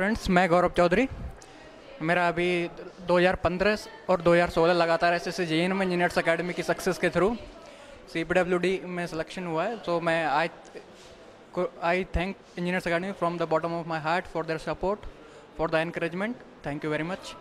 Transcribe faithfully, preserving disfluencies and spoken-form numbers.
Friends, मैं गौरव चौधरी। मेरा अभी दो हज़ार पंद्रह और दो हज़ार सोलह लगातार S S C J N में इंजीनियर्स अकेडमी की सक्सेस के through C P W D में सिलेक्शन हुआ है। तो मैं I I thank engineers academy from the bottom of my heart for their support, for the encouragement. Thank you very much.